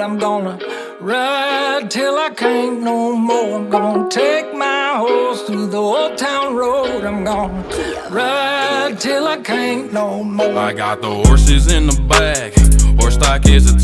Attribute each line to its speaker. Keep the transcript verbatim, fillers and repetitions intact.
Speaker 1: I'm gonna ride till I can't no more. I'm gonna take my horse through the old town road. I'm gonna ride till I can't no more.
Speaker 2: I got the horses in the back, horse stock is a